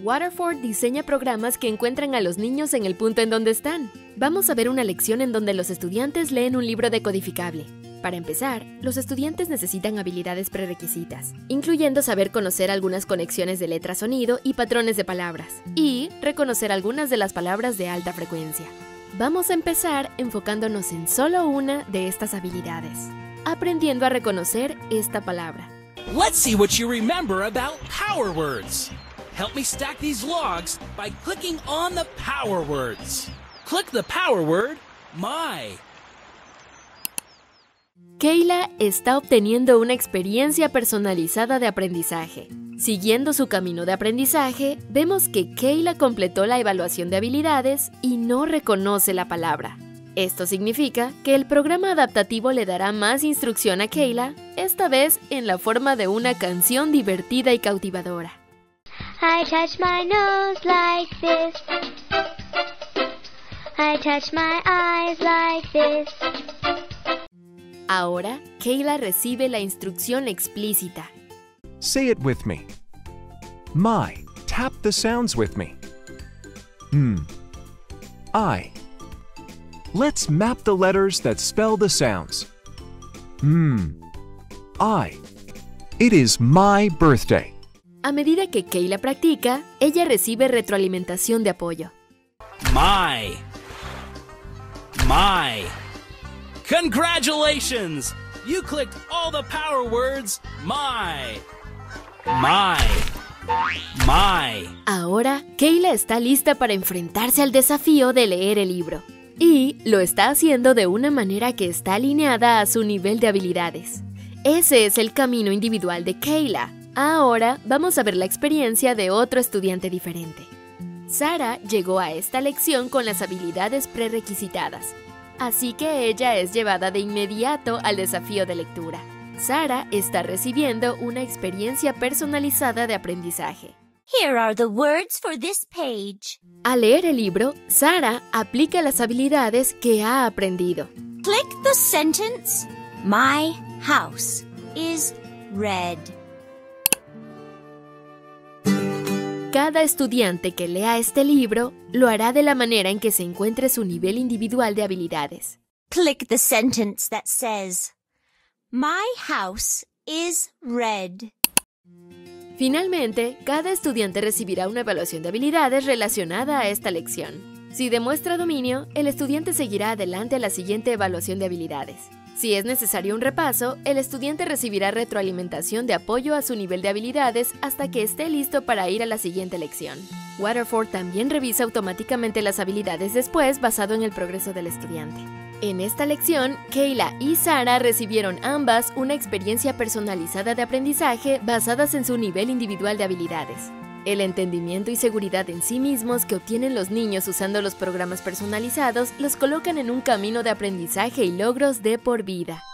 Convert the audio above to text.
Waterford diseña programas que encuentran a los niños en el punto en donde están. Vamos a ver una lección en donde los estudiantes leen un libro decodificable. Para empezar, los estudiantes necesitan habilidades prerequisitas, incluyendo saber conocer algunas conexiones de letra-sonido y patrones de palabras, y reconocer algunas de las palabras de alta frecuencia. Vamos a empezar enfocándonos en solo una de estas habilidades, aprendiendo a reconocer esta palabra. Let's see what you remember about power words. Help me stack these logs by clicking on the power words. Click the power word, my. Kayla está obteniendo una experiencia personalizada de aprendizaje. Siguiendo su camino de aprendizaje, vemos que Kayla completó la evaluación de habilidades y no reconoce la palabra. Esto significa que el programa adaptativo le dará más instrucción a Kayla, esta vez en la forma de una canción divertida y cautivadora. I touch my nose like this. I touch my eyes like this. Ahora, Kayla recibe la instrucción explícita. Say it with me. My. Tap the sounds with me. I. Let's map the letters that spell the sounds. I. It is my birthday. A medida que Kayla practica, ella recibe retroalimentación de apoyo. My. My. Congratulations! You clicked all the power words, my. My. My. Ahora, Kayla está lista para enfrentarse al desafío de leer el libro. Y lo está haciendo de una manera que está alineada a su nivel de habilidades. Ese es el camino individual de Kayla. Ahora vamos a ver la experiencia de otro estudiante diferente. Sara llegó a esta lección con las habilidades prerequisitadas, así que ella es llevada de inmediato al desafío de lectura. Sara está recibiendo una experiencia personalizada de aprendizaje. Here are the words for this page. Al leer el libro, Sara aplica las habilidades que ha aprendido. Click the sentence, my house is red. Cada estudiante que lea este libro lo hará de la manera en que se encuentre su nivel individual de habilidades. Click the sentence that says, my house is red. Finalmente, cada estudiante recibirá una evaluación de habilidades relacionada a esta lección. Si demuestra dominio, el estudiante seguirá adelante a la siguiente evaluación de habilidades. Si es necesario un repaso, el estudiante recibirá retroalimentación de apoyo a su nivel de habilidades hasta que esté listo para ir a la siguiente lección. Waterford también revisa automáticamente las habilidades después basado en el progreso del estudiante. En esta lección, Kayla y Sara recibieron ambas una experiencia personalizada de aprendizaje basadas en su nivel individual de habilidades. El entendimiento y seguridad en sí mismos que obtienen los niños usando los programas personalizados los colocan en un camino de aprendizaje y logros de por vida.